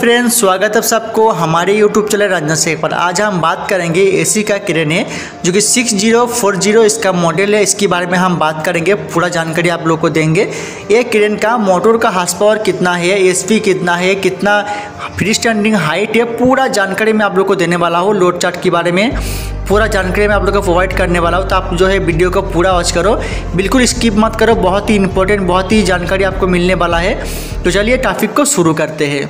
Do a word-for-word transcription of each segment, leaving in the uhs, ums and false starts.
Friends, स्वागत है सबको हमारे यूट्यूब चैनल रंजन शेख पर। आज हम बात करेंगे एसी का क्रेन है जो कि सिक्स ज़ीरो फोर ज़ीरो इसका मॉडल है। इसके बारे में हम बात करेंगे, पूरा जानकारी आप लोग को देंगे। ये क्रेन का मोटर का हार्स पावर कितना है, एचपी कितना है, कितना फ्री स्टैंडिंग हाइट है, पूरा जानकारी मैं आप लोग को देने वाला हूँ। लोड चार्ट के बारे में पूरा जानकारी मैं आप लोग को प्रोवाइड करने वाला हूँ, तो आप जो है वीडियो को पूरा वॉच करो, बिल्कुल स्किप मत करो। बहुत ही इंपॉर्टेंट, बहुत ही जानकारी आपको मिलने वाला है। तो चलिए टॉपिक को शुरू करते हैं।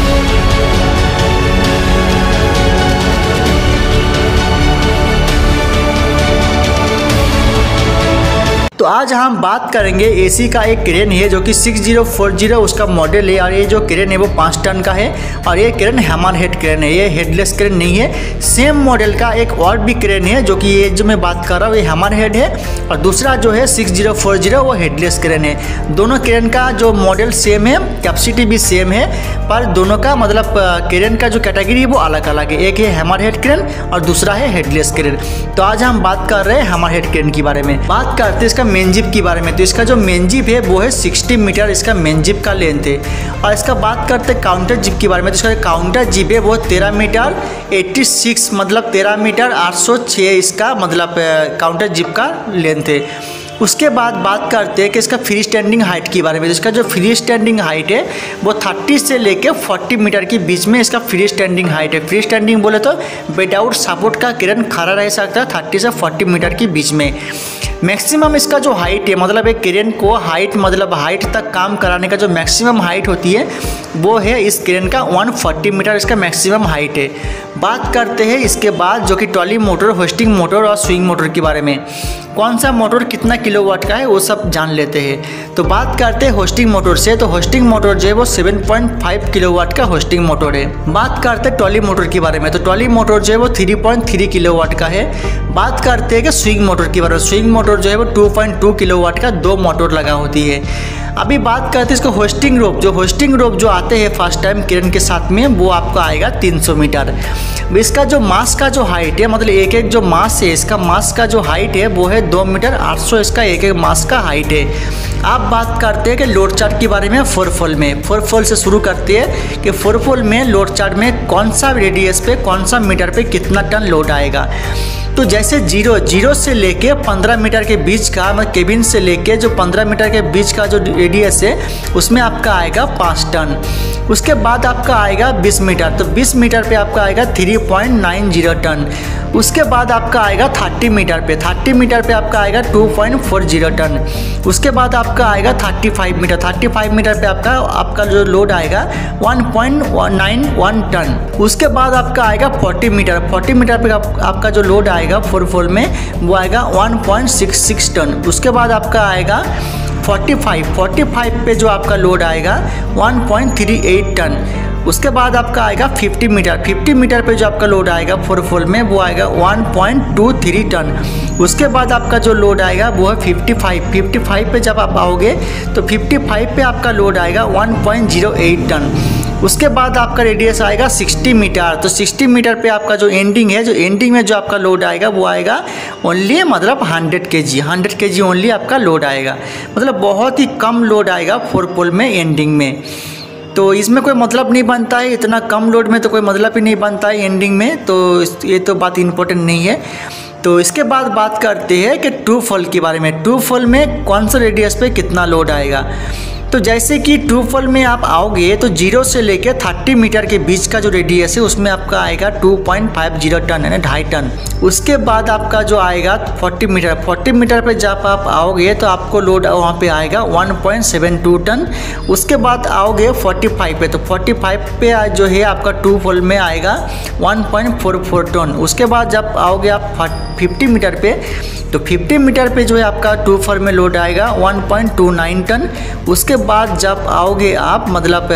तो आज हम बात करेंगे एसी का एक क्रेन है जो कि सिक्स ज़ीरो फोर ज़ीरो उसका मॉडल है। और ये जो क्रेन है वो पाँच टन का है और ये क्रेन हैमर हेड क्रेन है, ये हेडलेस क्रेन नहीं है। सेम मॉडल का एक और भी क्रेन है जो कि ये जो मैं बात कर रहा हूँ ये हैमर हेड है, और दूसरा जो है सिक्स ज़ीरो फोर ज़ीरो वो हेडलेस क्रेन है। दोनों क्रेन का जो मॉडल सेम है, कैपेसिटी भी सेम है, पर दोनों का मतलब क्रेन का जो कैटेगरी है वो अलग अलग है। एक है हैमर हेड क्रेन और दूसरा है हेडलेस क्रेन। तो आज हम बात कर रहे हैं हैमर हेड क्रेन के बारे में। बात करते हैं इसका मेन जिप के बारे में। तो इसका जो मेन जिप है वो है साठ मीटर, इसका मेन जिप का लेंथ है। और इसका बात करते हैं काउंटर जिप के बारे में। तो इसका काउंटर जिप है वो तेरह मीटर छियासी, मतलब तेरह मीटर आठ सौ छः इसका मतलब काउंटर जिप का लेंथ है। उसके बाद बात करते हैं कि इसका फ्री स्टैंडिंग हाइट के बारे में। इसका जो फ्री स्टैंडिंग हाइट है वो तीस से लेके चालीस मीटर के बीच में इसका फ्री स्टैंडिंग हाइट है। फ्री स्टैंडिंग बोले तो विदाउट सपोर्ट का क्रेन खड़ा रह सकता है तीस से चालीस मीटर के बीच में। मैक्सिमम इसका जो हाइट है, मतलब एक क्रेन को हाइट मतलब हाइट तक काम कराने का जो मैक्सिमम हाइट होती है वो है इस क्रेन का एक सौ चालीस मीटर इसका मैक्सिमम हाइट है। बात करते हैं इसके बाद जो कि ट्रॉली मोटर, होस्टिंग मोटर और स्विंग मोटर के बारे में। कौन सा मोटर कितना किलोवाट का है वो सब जान लेते हैं। तो बात करते हैं होस्टिंग मोटर से। तो होस्टिंग मोटर जो है वो सात पॉइंट पाँच किलोवाट का होस्टिंग मोटर है। बात करते हैं ट्रॉली मोटर के बारे में। तो ट्रॉली मोटर जो है वो तीन पॉइंट तीन किलोवाट का है। बात करते हैं कि स्विंग मोटर के बारे में। स्विंग मोटर जो है वो दो पॉइंट दो किलोवाट का दो मोटर लगा होती है। अभी बात करते हैं इसको होस्टिंग रोप। जो होस्टिंग रोप जो आते हैं फर्स्ट टाइम क्रेन के साथ में वो आपको आएगा तीन सौ मीटर। इसका जो मास का जो हाइट है, मतलब एक एक जो मास है, इसका मास का जो हाइट है वो है दो मीटर आठ सौ इसका एक एक मास का हाइट है। आप बात करते हैं कि लोड चार्ट के बारे में। फोर फोल में फोर फोल से शुरू करते हैं कि फोर फोल में लोड चार्ट में कौन सा रेडियस पे कौन सा मीटर पे कितना टन लोड आएगा। तो जैसे जीरो जीरो से लेके पंद्रह मीटर के बीच का, मतलब केबिन से लेके जो पंद्रह मीटर के बीच का जो रेडियस है उसमें आपका आएगा पाँच टन। उसके बाद आपका आएगा बीस मीटर। तो बीस मीटर पे आपका आएगा तीन पॉइंट नौ ज़ीरो टन। उसके बाद आपका आएगा तीस मीटर पे तीस मीटर पे आपका आएगा दो पॉइंट चार ज़ीरो टन। उसके बाद आपका आएगा पैंतीस मीटर पैंतीस मीटर पे आपका आपका जो लोड आएगा एक पॉइंट नौ एक टन। उसके बाद आपका आएगा चालीस मीटर चालीस मीटर पे आप, आपका जो लोड आएगा फोर फोल में वो आएगा एक पॉइंट छह छह टन। उसके बाद आपका आएगा पैंतालीस पैंतालीस पे जो आपका लोड आएगा एक पॉइंट तीन आठ टन। उसके बाद आपका आएगा पचास मीटर पचास मीटर पे जो आपका लोड आएगा फोर फोल में वो आएगा एक पॉइंट दो तीन टन। उसके बाद आपका जो लोड आएगा वो है पचपन पचपन पे जब आप आओगे तो पचपन पे आपका लोड आएगा एक पॉइंट ज़ीरो आठ टन। उसके बाद आपका रेडियस आएगा साठ मीटर। तो साठ मीटर पे आपका जो एंडिंग है, जो एंडिंग में जो आपका लोड आएगा वो आएगा ओनली मतलब सौ केजी सौ केजी ओनली आपका लोड आएगा। मतलब बहुत ही कम लोड आएगा फोर पोल में एंडिंग में। तो इसमें कोई मतलब नहीं बनता है, इतना कम लोड में तो कोई मतलब ही नहीं बनता है एंडिंग में। तो ये तो बात इम्पोर्टेंट नहीं है। तो इसके बाद बात करते हैं कि टू फोल के बारे में। टू फोल में कौन सा रेडियस पे कितना लोड आएगा। तो जैसे कि टू फोल में आप आओगे तो जीरो से लेके तीस मीटर के बीच का जो रेडियस है उसमें आपका आएगा दो पॉइंट पाँच ज़ीरो टन यानी ढाई टन। उसके बाद आपका जो आएगा चालीस मीटर चालीस मीटर पे जब आप आओगे तो आपको लोड वहाँ पे आएगा एक पॉइंट सात दो टन। उसके बाद आओगे पैंतालीस पे, तो पैंतालीस पे जो है आपका टू फोल में आएगा एक पॉइंट चार चार टन। उसके बाद जब आओगे आप पचास मीटर पे तो पचास मीटर पे जो है आपका टू फोल में लोड आएगा एक पॉइंट दो नौ टन। उसके बाद जब आओगे आप मतलब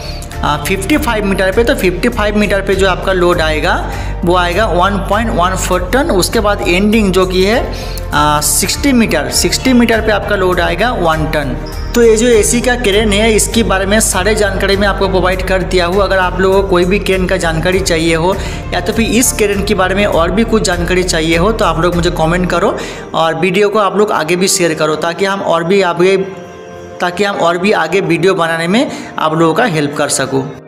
पचपन मीटर पे तो पचपन मीटर पे जो आपका लोड आएगा वो आएगा एक पॉइंट एक चार टन। उसके बाद एंडिंग जो कि है साठ मीटर साठ मीटर पे आपका लोड आएगा वन टन। तो ये जो एसी का क्रेन है इसके बारे में सारे जानकारी मैं आपको प्रोवाइड कर दिया हूँ। अगर आप लोगों को कोई भी क्रेन का जानकारी चाहिए हो या तो फिर इस क्रेन के बारे में और भी कुछ जानकारी चाहिए हो तो आप लोग मुझे कमेंट करो और वीडियो को आप लोग आगे भी शेयर करो ताकि हम और भी आगे ताकि हम और भी आगे वीडियो बनाने में आप लोगों का हेल्प कर सकूँ।